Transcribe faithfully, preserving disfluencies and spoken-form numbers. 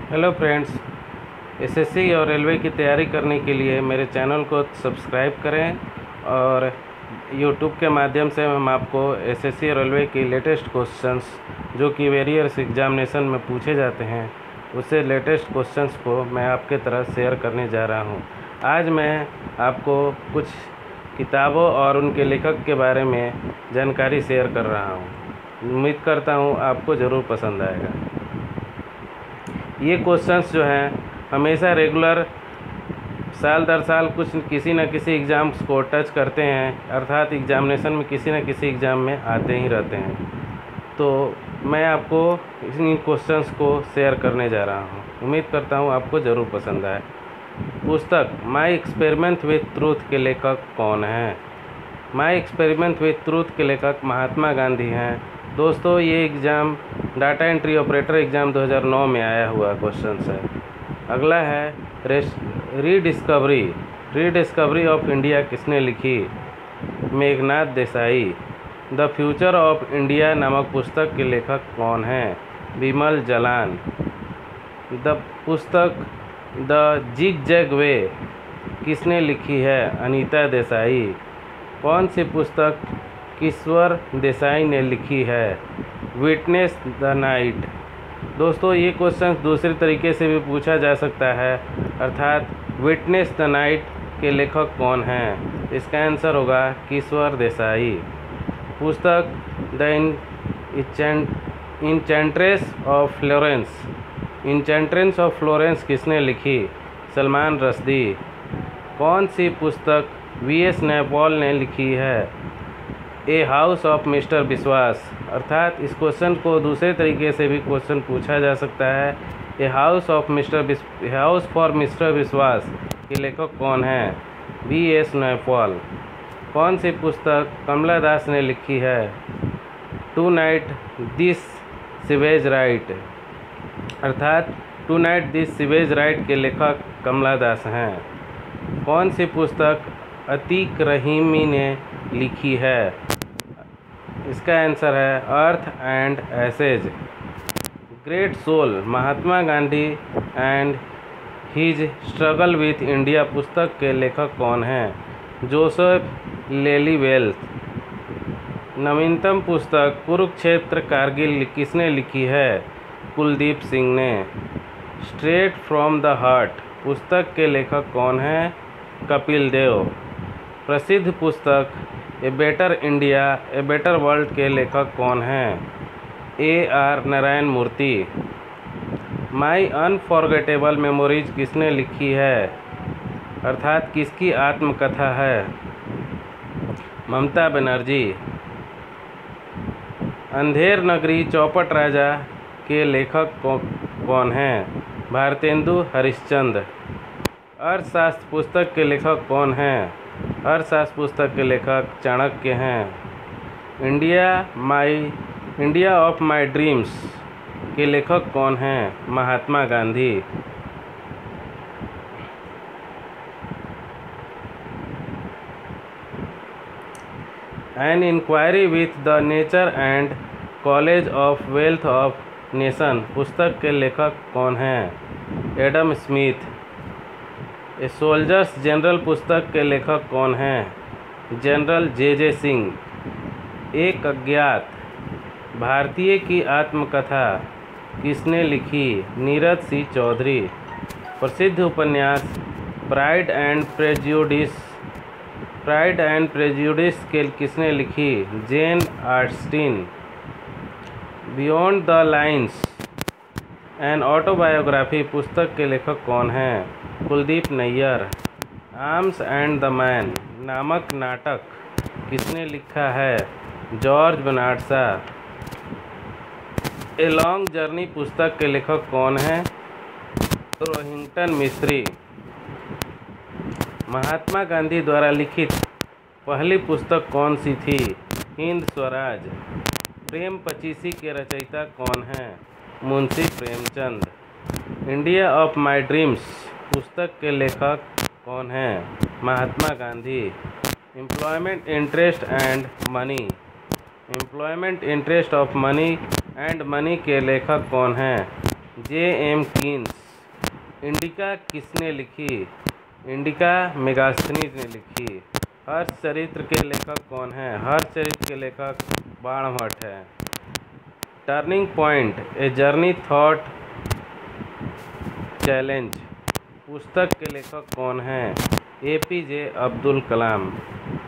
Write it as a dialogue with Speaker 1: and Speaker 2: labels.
Speaker 1: Hello friends, SSC और railway की तैयारी करने के लिए मेरे चैनल को सब्सक्राइब करें और यूट्यूब के माध्यम से हम आपको एसएससी और रेलवे की लेटेस्ट क्वेश्चंस जो कि वेरियस एग्जामिनेशन में पूछे जाते हैं उससे लेटेस्ट क्वेश्चंस को मैं आपके तरह शेयर करने जा रहा हूं। आज मैं आपको कुछ किताबों और उनके लेखक के बारे में जानकारी शेयर कर रहा हूं। उम्मीद करता हूं आपको ज़रूर पसंद आएगा। ये क्वेश्चंस जो हैं हमेशा रेगुलर साल दर साल कुछ किसी न किसी एग्ज़ाम्स को टच करते हैं, अर्थात एग्जामिनेशन में किसी न किसी एग्ज़ाम में आते ही रहते हैं। तो मैं आपको इन क्वेश्चंस को शेयर करने जा रहा हूँ। उम्मीद करता हूँ आपको ज़रूर पसंद आए। पुस्तक माई एक्सपेरिमेंट विथ ट्रूथ के लेखक कौन हैं? माई एक्सपेरिमेंट विथ ट्रूथ के लेखक महात्मा गांधी हैं। दोस्तों, ये exam data entry operator exam दो हज़ार नौ में आया हुआ क्वेश्चन है। अगला है रीडिस्कवरी रीडिस्कवरी ऑफ इंडिया किसने लिखी? Meghnad Desai. The future of India नामक पुस्तक के लेखक कौन हैं? विमल जलान। द पुस्तक द जिग जैग वे किसने लिखी है? अनीता देसाई। कौन सी पुस्तक किश्वर देसाई ने लिखी है? Witness the night. दोस्तों, ये क्वेश्चन दूसरे तरीके से भी पूछा जा सकता है, अर्थात विटनेस द नाइट के लेखक कौन हैं? इसका आंसर होगा किश्वर देसाई। पुस्तक the enchantress of Florence enchantress of Florence किसने लिखी? सलमान रश्दी। कौन सी पुस्तक वी एस नैपॉल ने लिखी है? ए हाउस ऑफ मिस्टर विश्वास। अर्थात इस क्वेश्चन को दूसरे तरीके से भी क्वेश्चन पूछा जा सकता है। A house of mister house for mister Biswas के लेखक कौन हैं? V S Naipaul. कौन सी पुस्तक कमला दास ने लिखी है? Tonight this savage rite. अर्थात tonight this savage rite के लेखक कमला दास हैं। कौन सी पुस्तक अतीक रहीमी ने लिखी है? इसका आंसर है earth and essays. Great soul Mahatma Gandhi and his struggle with India पुस्तक के लेखक कौन हैं? जोसेफ लेली वेल्स। नवीनतम पुस्तक कुरुक्षेत्र कारगिल किसने लिखी है? कुलदीप सिंह ने। स्ट्रेट फ्रॉम द हार्ट पुस्तक के लेखक कौन हैं? कपिल देव। प्रसिद्ध पुस्तक a better India a better world के लेखक कौन हैं? A R Narayana Murthy. My unforgettable memories किसने लिखी है? अर्थात किसकी आत्मकथा है? ममता बनर्जी। अंधेर नगरी चौपट राजा के लेखक कौन हैं? भारतेंदु हरिश्चंद्र। अर्थशास्त्र पुस्तक के लेखक कौन हैं? अर्थशास्त्र पुस्तक के लेखक चाणक्य हैं। India my India of my dreams के लेखक कौन हैं? Mahatma Gandhi. An inquiry with the nature and college of wealth of nation पुस्तक के लेखक कौन हैं? Adam Smith. A soldier's general पुस्तक के लेखक कौन हैं? General J J Singh. एक अज्ञात भारतीय की आत्मकथा किसने लिखी? नीरज सी चौधरी। प्रसिद्ध उपन्यास pride and prejudice pride and prejudice के किसने लिखी? Jane Austen. Beyond the lines an autobiography पुस्तक के लेखक कौन हैं? Kuldip Nayar. Arms and the man नामक नाटक किसने लिखा है? George Bernard Shaw. A long journey पुस्तक के लेखक कौन हैं? रोहिंटन मिस्त्री। महात्मा गांधी द्वारा लिखित पहली पुस्तक कौन सी थी? हिंद स्वराज। प्रेम पचीसी के रचयिता कौन हैं? Munshi Premchand. India of my dreams पुस्तक के लेखक कौन हैं? Mahatma Gandhi. Employment interest and money employment interest of money and money के लेखक कौन हैं? जे एम कीन्स। इंडिका किसने लिखी? इंडिका मेगास्थनीज ने लिखी। हर्ष चरित्र के लेखक कौन हैं? हर्ष चरित्र के लेखक बाणभट्ट है। Turning point a journey thought challenge पुस्तक के लेखक कौन हैं? A P J Abdul Kalam.